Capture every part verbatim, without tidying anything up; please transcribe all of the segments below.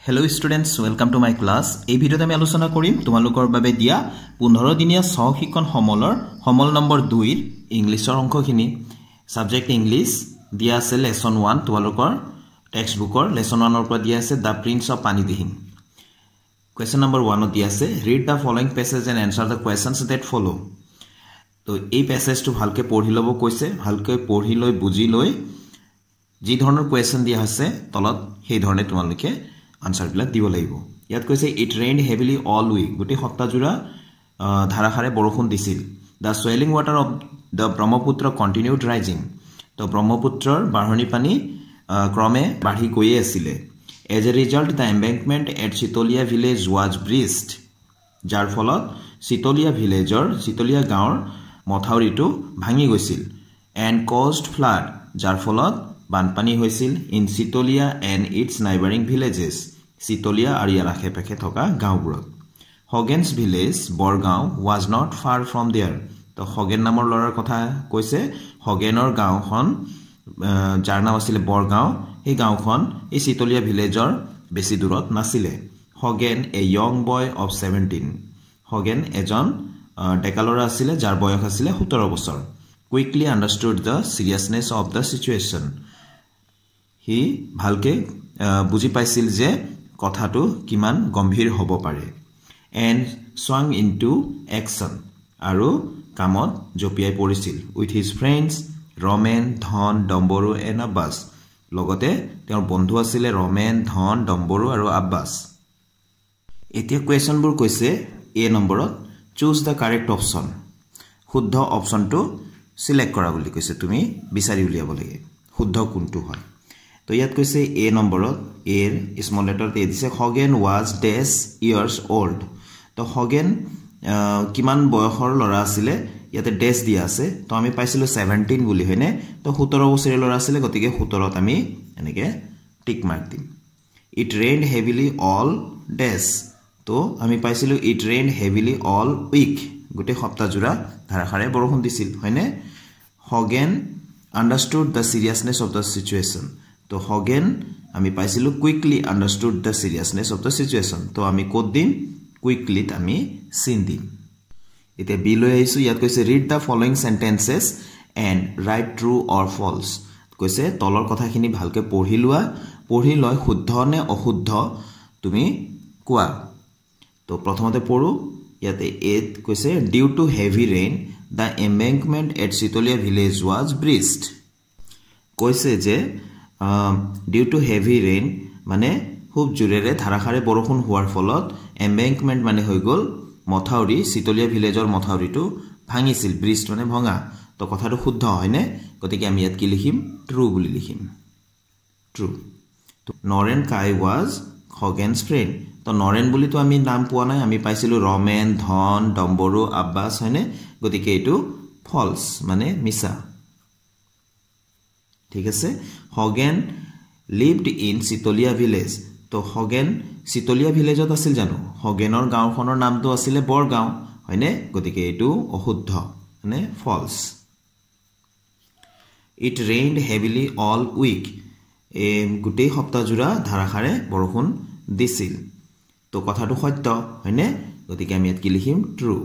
Hello students, welcome to my class. এই ভিডিওতে আমি আলোচনা কৰিম তোমালোকৰ বাবে দিয়া পোন্ধৰ দিনীয়া সহশিক্ষণ সমলৰ সমল নম্বৰ দুই ৰ ইংলিছৰ অংকখিনি সাবজেক্ট ইংলিছ দিয়া আছে লেসন এক তোমালোকৰ টেক্সট বুকৰ লেসন এক ৰ পৰা দিয়া আছে the prince of Panidihing question number এক ত দিয়া আছে read the following passage and answer the questions that follow তো এই পেছেজটো ভালকে পঢ়ি লব কৈছে ভালকে পঢ়ি লৈ বুজি লৈ যি ধৰণৰ কোৱেশ্চন দিয়া আছে তলত সেই ধৰণে তোমালোকে আনসাৰ বিলাক দিব লাগিব ইয়াত কৈছে it rained heavily all week গোটেই সপ্তাহ জুৰা ধাৰাসাৰে বৰষুণ দিছিল the swelling water of the Brahmaputra continued rising তো ব্ৰহ্মপুত্ৰৰ বাঢ়নী পানী ক্ৰমে বাঢ়ি গৈ আছিল as a result the embankment at Chitalia village was breached যাৰ ফলত চিতলিয়া ভিলেজৰ চিতলিয়া গাঁৱৰ মথাউৰিটো ভাঙি গৈছিল এণ্ড কজড ফ্লাড যাৰ ফলত বানপানী হৈছিল in Chitalia and its neighbouring villages Chitalia আৰু ইয়াৰ আশে-পাশে থকা গাঁওবোৰত Hogen's village Borgaon was not far from there তো হগেন নামৰ লৰাৰ কথা কৈছে হগেনৰ গাঁওখন যাৰ নাম আছিল বৰগাঁও এই গাঁওখন এই চিতলিয়া ভিলেজৰ বেছি দূৰত নাছিলে হগেন a young boy of seventeen হগেন এজন ডেকালৰা আছিল যাৰ বয়স আছিল সোতৰ বছৰ quickly understood the seriousness of the situation হি ভালকে বুজি পাইছিল যে কথাটো কিমান গম্ভীৰ হ'ব পাৰে এণ্ড swung into action আৰু কামত জপিয়াই পৰিছিল উইথ হিজ ফ্ৰেণ্ডছ ৰমেন ধন ডম্বৰু এণ্ড আব্বাছ লগতে তেওঁৰ বন্ধু আছিল ৰমেন ধন ডম্বৰু আৰু আব্বাছ এতিয়া কুৱেশ্যনবোৰ কৈছে এ নম্বৰত চুজ দ্য কাৰেক্ট অপশ্যন শুদ্ধ অপশ্যনটো সিলেক্ট কৰা বুলি কৈছে তুমি বিচাৰি উলিয়াব লাগে শুদ্ধ কোনটো হয় তো ইয়াত কৈছে এ নম্বৰত এৰ স্মল লেটাৰ তে দিছে হগেন ওয়াজ ডেছ ইয়াৰ্স ওল্ড তো হগেন কিমান বয়সৰ লৰা আছিল ইয়াতে ডেছ দিয়া আছে তো আমি পাইছিলো সেভেন্টিন বুলি হয়নে তো সোতৰ বছৰীয়া লৰা আছিল গতিকে সোতৰত আমি এনেকে টিক মাৰ্ক দিম it rained heavily all days তো আমি পাইছিলো it rained heavily all week গোটেই সপ্তাহ জুৰা ধাৰাসাৰে বৰষুণ দিছিল হয়নে Hogan understood the seriousness of the situation তো হগেন আমি পাইছিলো quickly understood the seriousness of the situation তো আমি কোড দিম কুইকলিত আমি সিন দিম এতিয়া বি লৈ আহিছো ইয়াত কৈছে read the following sentences and write true or false কৈছে তলৰ কথাখিনি ভালকে পঢ়ি লোৱা পঢ়ি লৈ শুদ্ধ নে অশুদ্ধ তুমি কোৱা তো প্ৰথমতে পঢ়ো ইয়াতে এত কৈছে due to heavy rain the embankment at Chitalia village was breached কৈছে যে ডিউ টু হেভি ৰেইন মানে খুব জোৰেৰে ধাৰাসাৰে বৰষুণ হোৱাৰ ফলত এম্বেংকমেন্ট মানে হৈ গল মথাউৰি চিতলিয়া ভিলেজৰ মথাউৰিটো ভাঙিছিল ব্ৰিজ মানে ভঙা তো কথাটো শুদ্ধ হয়নে গতিকে আমি ইয়াত কি লিখিম ট্ৰু বুলি লিখিম ট্ৰু তো নৰেন কাই ওয়াজ হগেন্স ফ্ৰেণ্ড তো নৰেন বুলি তো আমি নাম পোৱা নাই আমি পাইছিলো ৰমেন ধন ডম্বৰু আব্বাছ হয়নে গতিকে এটো ফলস মানে মিছা ঠিক আছে Hogan lived in Chitalia village তো হগেন চিতলিয়া ভিলেজত আছিল জানো হগেনৰ গাঁওখনৰ নামটো আছিল বৰগাঁও হয়নে গতিকে এটো অশুদ্ধ মানে false it rained heavily all week এ গোটেই সপ্তাহ জুৰা ধাৰাসাৰে বৰষুণ দিছিল তো কথাটো সত্য হয়নে গতিকে আমি ইয়াত কি লিখিম ট্ৰু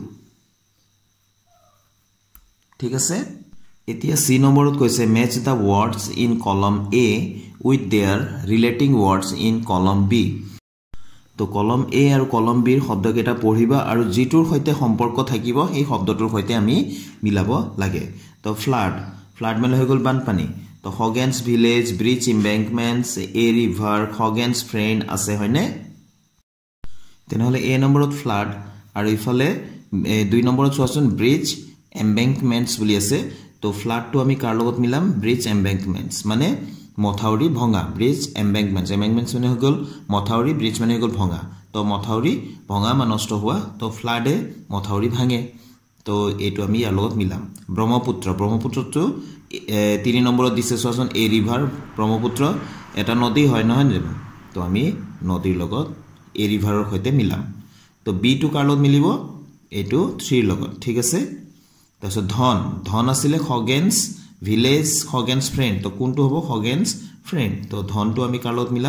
ঠিক আছে এতিয়া সি নম্বৰত কৈছে match da words in column A with their relating words in column B তো কলম এ আৰু কলম বি ৰ শব্দকেইটা পঢ়িবা আৰু যিটোৰ সৈতে সম্পৰ্ক থাকিব এই শব্দটোৰ সৈতে আমি মিলাব লাগে তো ফ্লাড ফ্লাড মানে হৈ গল বানপানী তো Hogan's village bridge embankments a river Hogan's friend আছে হয়নে তেনেহলে এ নম্বৰত ফ্লাড আৰু ইফালে দুই নম্বৰত চোৱাচোন ব্ৰিজ এম্বেংকমেন্টস বুলি আছে তো ফ্লাডটো আমি কাৰ লগত মিলাম ব্ৰিজ এম্বেংকমেন্টস মানে মথাউৰি ভঙা ব্ৰিজ এম্বেংকমেন্টস এম্বেংকমেন্টস মানে হৈ গল মথাউৰি ব্ৰিজ মানে হৈ গল ভঙা তো মথাউৰি ভঙা বা নষ্ট হোৱা তো ফ্লাডে মথাউৰি ভাঙে তো এটো আমি ইয়াৰ লগত মিলাম ব্ৰহ্মপুত্ৰ ব্ৰহ্মপুত্ৰটো তিনি নম্বৰত দিছে চোৱাচোন এ ৰিভাৰ ব্ৰহ্মপুত্ৰ এটা নদী হয় নহয় জানো তো আমি নদীৰ লগত এ ৰিভাৰৰ সৈতে মিলাম তো বি টু কাৰ লগত মিলিব এটো থ্ৰী লগত ঠিক আছে তাৰপিছত ধন ধন আছিল হগেন্স ভিলেজ হগেন্স ফ্ৰেণ্ড তো কোনটো হ'ব হগেন্স ফ্ৰেণ্ড তো ধনটো আমি কাৰ লগত মিলাম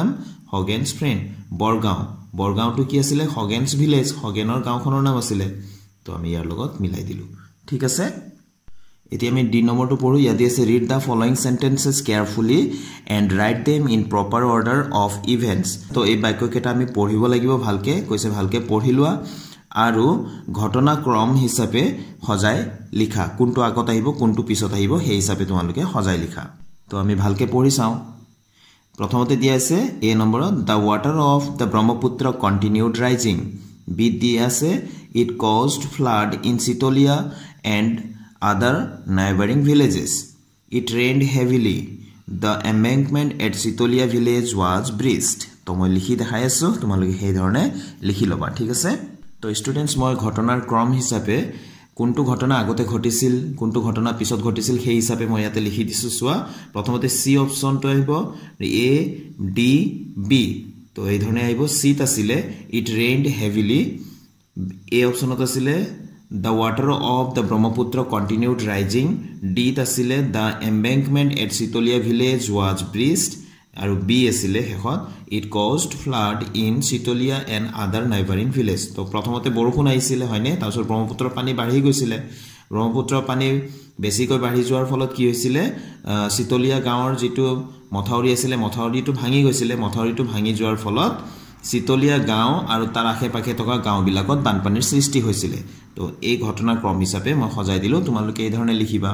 হগেনছ ফ্ৰেণ্ড বৰগাঁও বৰগাঁওটো কি আছিল হগেনছ ভিলেজ হগেনৰ গাঁওখনৰ নাম আছিল তো আমি ইয়াৰ লগত মিলাই দিলো ঠিক আছে এতিয়া আমি ডি নম্বৰটো পঢ়ো ইয়াতে আছে read the following sentences carefully and write them in proper order of events তো এই বাক্যকেটা আমি পঢ়িব লাগিব ভালকে কৈছে ভালকে পঢ়িলোৱা আৰু ঘটনাক্ৰম হিচাপে সজাই লিখা কোনটো আগত আহিব কোনটো পিছত আহিব সেই হিচাপে তোমালোকে সজাই লিখা তো আমি ভালকে পঢ়ি চাও প্ৰথমতে দিয়া আছে এ নম্বৰত the water of the Brahmaputra continued rising B দি আছে it caused flood in Chitalia and other neighboring villages. It rained heavily. The embankment at Sitolia village was breached. তো মই লিখি দেখাই আছো তোমালোকে সেই ধৰণে লিখি লবা ঠিক আছে তো স্টুডেন্টস মই ঘটনাৰ ক্ৰম হিচাপে কোনটো ঘটনা আগতে ঘটিছিল কোনটো ঘটনা পিছত ঘটিছিল সেই হিচাপে মই ইয়াতে লিখি দিছো সোৱা প্ৰথমতে সি অপচনটো আহিব এ ডি বি তো এই ধৰণে আহিব সি ত আছিলে ইট ৰেইনড হেভিলি এ অপচনত আছিলে The water of the Brahmaputra continued rising. D asile the embankment at Sitolia village was breached. Aru B asile hekhot it caused flood in Sitolia and other neighboring villages. To prothomote borokhun aisile hoyne tarpor Brahmaputra pani badhi goisile. Brahmaputra pani বেছি কৈ বাঢ়ি যোৱাৰ ফলত কি হৈছিল Sitolia গাঁৱৰ যেটো মথাউৰি আছিল মথাউৰিটো ভাঙি গৈছিল মথাউৰিটো ভাঙি যোৱাৰ ফলত Sitolia গাঁও আৰু তাৰ আশে-পাশে থকা গাঁওবিলাকত বানপানীৰ সৃষ্টি হৈছিল তো এই ঘটনাৰ ক্ৰম হিচাপে মই সজাই দিলো তোমালোকে এই ধৰণে লিখিবা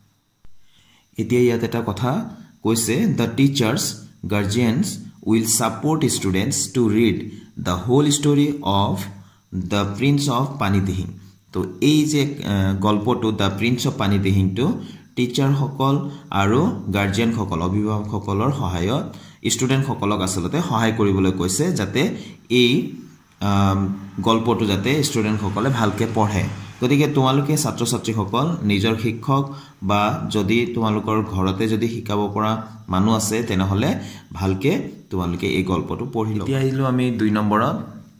এতিয়া ইয়াত এটা কথা কৈছে the teachers guardians will support students to read the whole story of the prince of Panidihing তো এই যে গল্পটো the prince of Panidihing to teacher সকল আৰু গাৰ্ডিয়ান সকল অভিভাৱক সকলৰ সহায়ত স্টুডেন্ট সকলক আসলতে সহায় কৰিবলৈ কৈছে যাতে এই গল্পটো যাতে স্টুডেন্ট সকলে ভালকে পঢ়ে গতিকে তোমালোকে ছাত্ৰ ছাত্ৰী সকল নিজৰ শিক্ষক বা যদি তোমালোকৰ ঘৰতে যদি শিকাব পৰা মানুহ আছে তেনেহলে ভালকে তোমালোকে এই গল্পটো পঢ়ি লবা এতিয়া আহিলো আমি দুই নম্বৰত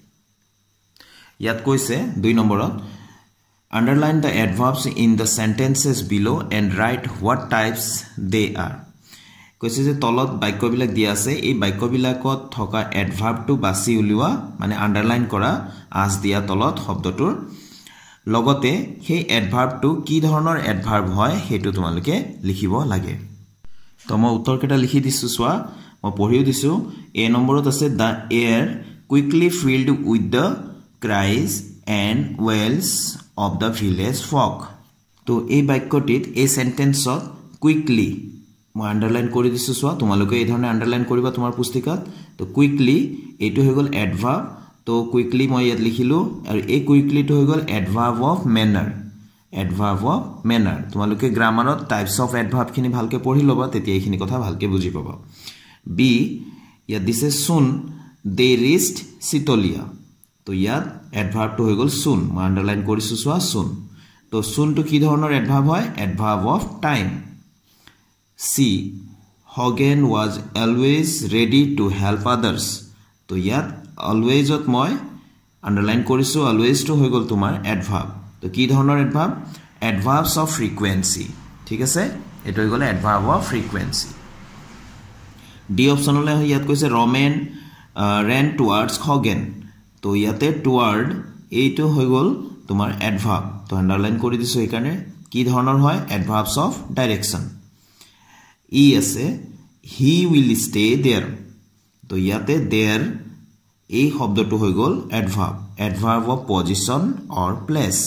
ইয়াত কৈছে দুই নম্বৰত underline the adverbs in the sentences below and write what types they are কৈছে যে তলত বাক্যবিলাক দিয়া আছে এই বাক্যবিলাকত থকা এডভাৰ্বটো বাছি উলিওৱা মানে আন্ডাৰলাইন কৰা আজ দিয়া তলত শব্দটোৰ লগতে সেই এডভাৰ্বটো কি ধৰণৰ এডভাৰ্ব হয় হেতু তোমালোকে লিখিব লাগে তো মই উত্তৰকেটা লিখি দিছো সোৱা মই পঢ়িও দিছো এ নম্বৰত আছে the air quickly filled with the cries and wails of the village folk তো এই বাক্যটিত এই সেন্টেন্সত কুইকলি মই আন্ডারলাইন কৰি দিছো সোৱা তোমালোকে এই ধৰণে আন্ডারলাইন কৰিবা তোমাৰ পুস্তিকাত তো কুইকলি এটো হৈ গল এডভাৰ্ব তো কুইকলি মই ইয়াত লিখিলো আৰু এই কুইকলি তো হৈ গল adverb of manner adverb of manner তোমালোকে গ্ৰামাৰত টাইপস অফ এডভাৰ্ব খিনি ভালকে পঢ়ি লবা তেতিয়া এইখিনি কথা ভালকে বুজি পাবা বি ইয়াত দিছে সুন দে ৰিচড চিতলিয়া তো ইয়াত এডভাৰ্ব তো হৈ গল সুন মই আন্ডারলাইন কৰিছো সোৱা সুন তো সুন তো কি ধৰণৰ এডভাৰ্ব হয় adverb of time C. Hogan was always ready to help others. তো ইয়াত always ত মই আন্ডারলাইন কৰিছো always to হৈ গল তোমাৰ adverb. তো কি ধৰণৰ adverb? Adverbs of frequency. ঠিক আছে? এটো হৈ গল adverb of frequency. D অপচনলে ইয়াত কৈছে Roman uh, ran towards Hogan. তো ইয়াতে toward এইটো হৈ গল তোমাৰ adverb. তো আন্ডারলাইন কৰি দিছো এখানে কি ধৰণৰ হয় adverbs of direction. ই আছে he will stay there তো ইয়াতে there এই শব্দটো হৈ গল adverb adverb of position or place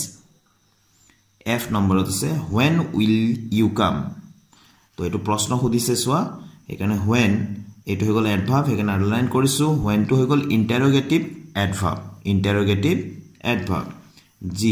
F নম্বৰত আছে when will you come তো এটো প্ৰশ্ন খুদিছে সোৱা এখানে when এটো হৈ গল adverb এখানে আন্ডারলাইন কৰিছো when টো হৈ গল interrogative adverb interrogative adverb G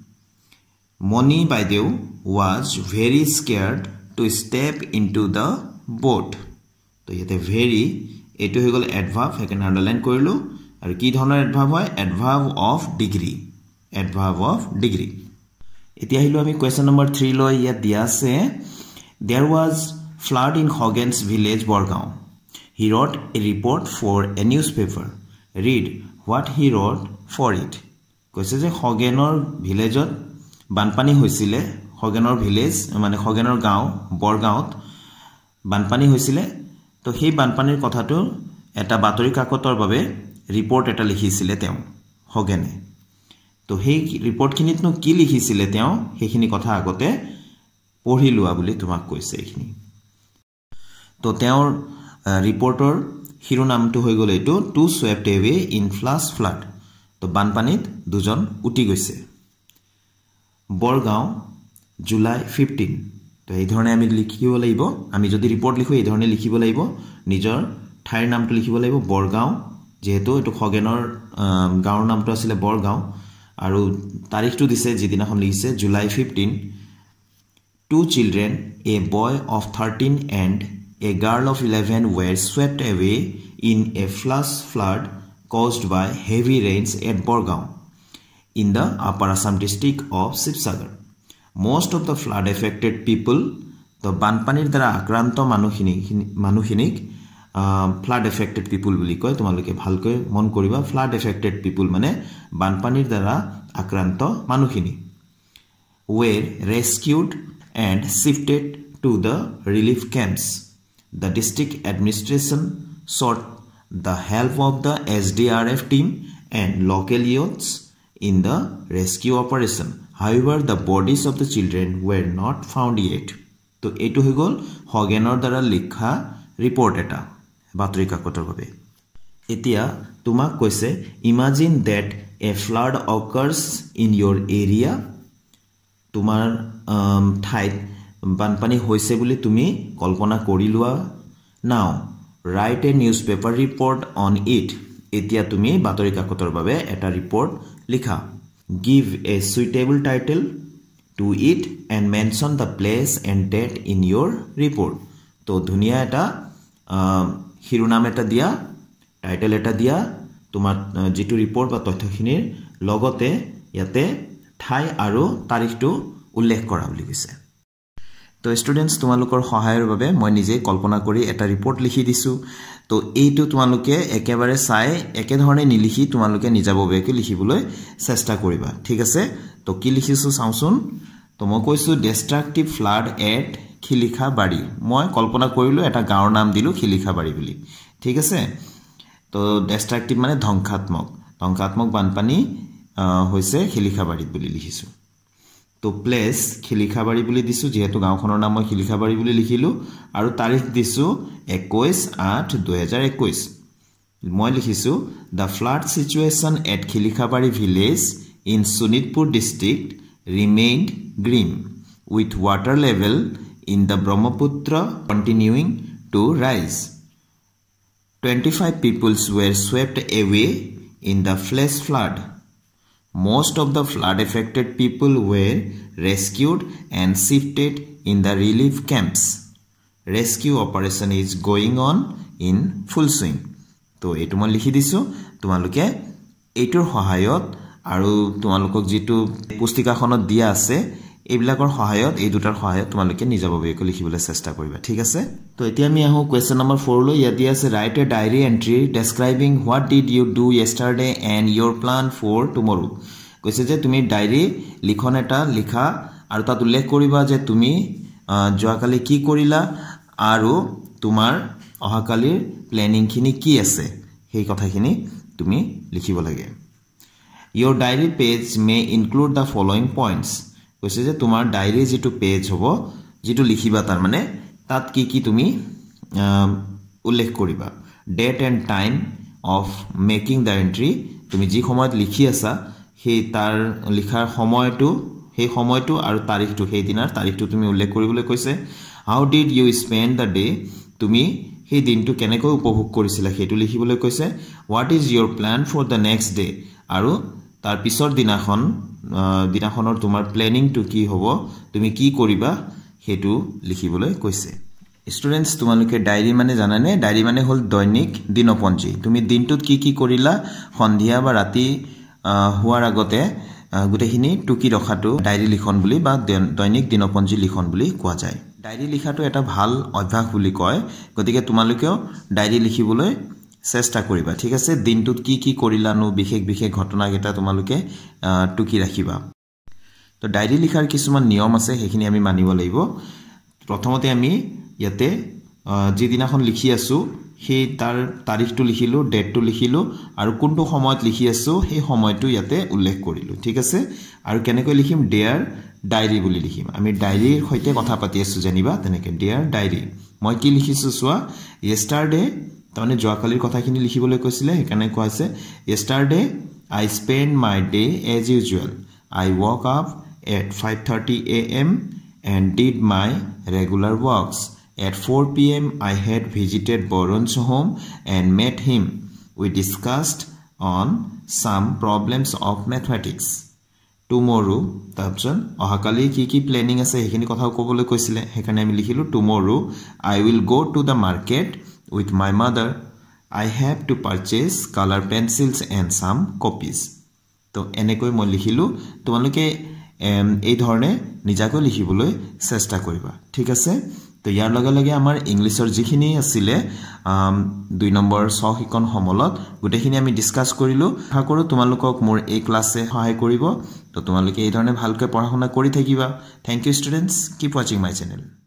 Moni Baideu was very scared to step into the boat তো ইয়াতে very এটো হৈ গল adverb এখানে আন্ডারলাইন কৰিলো আৰু কি ধৰণৰ adverb হয় adverb of degree adverb of degree এতিয়া আহিলো আমি কোৱেশ্চন নম্বৰ three লৈ ইয়াত দিয়া আছে there was flood in Hogan's village Borgaon he wrote a report for a newspaper read what he wrote for it কৈছে যে Hoganor villageত বানপানী হৈছিল Hoganor village মানে Hoganor গাঁও বৰগাঁৱত বানপানী হৈছিল তো সেই বানপানীৰ কথাটো এটা বাতৰি কাকতৰ বাবে ৰিপৰ্ট এটা লিখিছিলে তেওঁ হগেনে তো সেই ৰিপৰ্টখিনিতনো কি লিখিছিলে তেওঁ সেইখিনি কথা আগতে পঢ়ি লোৱা বুলি তোমাক কৈছে এইখিনি তো তেওঁৰ ৰিপৰ্টৰ শিৰোনামটো হৈ গ'ল এইটো two swept away in flash flood তো বানপানীত দুজন উটি গৈছে বৰগাঁও জুলাই ফিফটিন তো এই ধৰণে আমি লিখিব লাগিব আমি যদি ৰিপৰ্ট লিখো এই ধৰণে লিখিব লাগিব নিজৰ ঠাইৰ নামটো লিখিব লাগিব বৰগাঁও যেহেতু এটো খগেনৰ গাঁৱৰ নামটো আছিল বৰগাঁও আৰু তাৰিখটো দিছে যিদিনাখন লিখিছে July fifteen Two children, a boy of thirteen and a girl of eleven were swept away in a flash flood caused by heavy rains at Borgaon in the Upper Assam district of Sibsagar. Most of the flood affected people, the banpanir dara akranto manuhinik manuhinik uh, flood affected people বুলি কয় তোমালোকে ভালকৈ মন কৰিবা flood affected people মানে banpanir dara akranto manuhinik were rescued and shifted to the relief camps. The district administration sought the help of the S D R F team and local youths in the rescue operation. However, the bodies of the children were not found yet. So, etu hoy gol Hogenor dara likha report eta batri kakotor babe. Etia tumak koise imagine that a flood occurs in your area. তোমাৰ ঠাইত বানপানী হৈছে বুলি তুমি কল্পনা কৰি লোৱা now write a newspaper report on it এতিয়া তুমি বাতৰি কাকতৰ বাবে এটা ৰিপৰ্ট লিখা give a suitable title to it and mention the place and date in your report তো ধুনীয়া এটা শিৰোনাম এটা দিয়া টাইটেল এটা দিয়া তোমাৰ যিটো ৰিপৰ্ট বা তথ্যখিনিৰ লগতে ইয়াতে ঠাই আৰু তাৰিখটো উল্লেখ কৰা বুলি কৈছে তো ষ্টুডেন্টস তোমালোকৰ সহায়ৰ বাবে মই নিজে কল্পনা কৰি এটা ৰিপৰ্ট লিখি দিছো তো এইটো তোমালোকে একেবাৰে চাই একে ধৰণে নিলিখি তোমালোকে নিজাববীয়াকৈ লিখিবলৈ চেষ্টা কৰিবা ঠিক আছে তো কি লিখিছো চাওঁচোন তো মই কৈছো ডিষ্ট্ৰাকটিভ ফ্লাড এট খিলিখাবাৰী মই কল্পনা কৰিলো এটা গাঁৱৰ নাম দিলো খিলিখাবাৰী বুলি ঠিক আছে তো ডিষ্ট্ৰাকটিভ মানে ধ্বংসাত্মক ধ্বংসাত্মক বানপানী হৈছে খিলিখাবাৰীত বুলি লিখিছো তো প্লেস খিলিখাবাৰী বুলি দিছো যেহেতু গাঁওখনৰ নাম মই খিলিখাবাৰী বুলি লিখিলো আৰু তাৰিখ দিছো একৈশ আঠ দুই হাজাৰ একৈশ মই লিখিছো the flood situation at খিলিখাবাৰী village in Sonitpur district remained grim with water level in the Brahmaputra continuing to rise twenty-five people were swept away in the flash flood. Most of the flood-affected people were rescued and shifted in the relief camps. Rescue operation is going on in full swing. তো এটো মই লিখি দিছো তোমালোকে এইটোৰ সহায়ত আৰু তোমালোকক যেটো পুস্তিকাখনত দিয়া আছে এইবিলাকৰ সহায়ত এই দুটাৰ সহায়ত তোমালোকে নিজাববীয়াকৈ লিখিবলৈ চেষ্টা কৰিবা ঠিক আছে তো এতিয়া আমি আহো কোৱেশ্চন নম্বৰ four লৈ ইয়াত দিয়া আছে write a diary entry describing what did you do yesterday and your plan for tomorrow কৈছে যে তুমি ডায়েৰী লিখন এটা লিখা আৰু তাত উল্লেখ কৰিবা যে তুমি যোৱাকালি কি কৰিলা আৰু তোমাৰ অহাকালিৰ প্ল্যানিং খিনি কি আছে সেই কথাখিনি তুমি লিখিব লাগে your diary page may include the following points কৈছে যে তোমাৰ ডায়েৰী যেটো পেজ হ'ব যেটো লিখিবা তাৰ মানে তাত কি কি তুমি উল্লেখ কৰিবা date and time of making the entry তুমি যি সময়ত লিখি আছা সেই তাৰ লিখাৰ সময়টো সেই সময়টো আৰু তাৰিখটো সেই দিনৰ তাৰিখটো তুমি উল্লেখ কৰিবলৈ কৈছে how did you spend the day তুমি সেই দিনটো কেনেকৈ উপভোগ কৰিছিলা সেইটো লিখিবলৈ কৈছে what is your plan for the next day আৰু তাৰ পিছৰ দিনাখন দিনাখনৰ তোমাৰ প্ল্যানিং টু কি হ'ব তুমি কি কৰিবা হেতু লিখিবলৈ কৈছে স্টুডেন্টস তোমালোকে ডায়েৰী মানে জানানে ডায়েৰী মানে হল দৈনিক দিনপঞ্জী তুমি দিনটোত কি কি কৰিলা সন্ধিয়া বা ৰাতি হোৱাৰ আগতে গুটেখিনি টুকি ৰখাটো ডায়েৰী লিখন বুলি বা দৈনিক দিনপঞ্জী লিখন বুলি কোৱা যায় ডায়েৰী লিখাটো এটা ভাল অভ্যাস বুলি কয় গতিকে তোমালোকেও ডায়েৰী লিখিবলৈ চেষ্টা কৰিবা ঠিক আছে দিনটোত কি কি কৰিলানো বিশেষ বিশেষ ঘটনা কেটা তোমালোকে টুকি ৰাখিবা তো ডায়েৰী লিখাৰ কিছুমান নিয়ম আছে সেইখিনি আমি মানিব লাগিব প্ৰথমতে আমি ইয়াতে যি দিনাখন লিখি আছো সেই তাৰ তাৰিখটো লিখিলো ডেটটো লিখিলো আৰু কোনটো সময়ত লিখি আছো সেই সময়টো ইয়াতে উল্লেখ কৰিলো ঠিক আছে আৰু কেনেকৈ লিখিম ডিয়াৰ ডায়েৰী বুলি লিখিম আমি ডায়েৰীৰ সৈতে কথা পাতি আছো জানিবা তেনেকৈ ডিয়াৰ ডায়েৰী মই কি লিখিছো সোৱা yesterday তাৰমানে যোৱাকালিৰ কথাখিনি লিখিবলৈ কৈছিলে সেইকাৰণে কোৱা আছে yesterday I spent my day as usual I woke up at five thirty a m and did my regular walks at four p m I had visited Borun's home and met him we discussed on some problems of mathematics tomorrow তাৰপিছত অহাকালি কি কি planning আছে সেইখিনি কথা ক'বলৈ কৈছিলে সেইকাৰণে আমি লিখিলো tomorrow I will go to the market with my mother I have to purchase color pencils and some copies তো এনেকৈ মই লিখিলো তোমালোকে এই ধৰণে নিজাকৈ লিখিবলৈ চেষ্টা কৰিবা ঠিক আছে তো ইয়াৰ লগে লগে আমাৰ ইংলিছৰ যিখিনি আছিল দুই নম্বৰ সহশিক্ষণ সমলত গুটেখিনি আমি ডিসকাস কৰিলো আশা কৰো তোমালোকক মোৰ এই ক্লাছে সহায় কৰিব তো তোমালোকে এই ধৰণে ভালকৈ পঢ়া শুনা কৰি থাকিবা thank you students keep watching my channel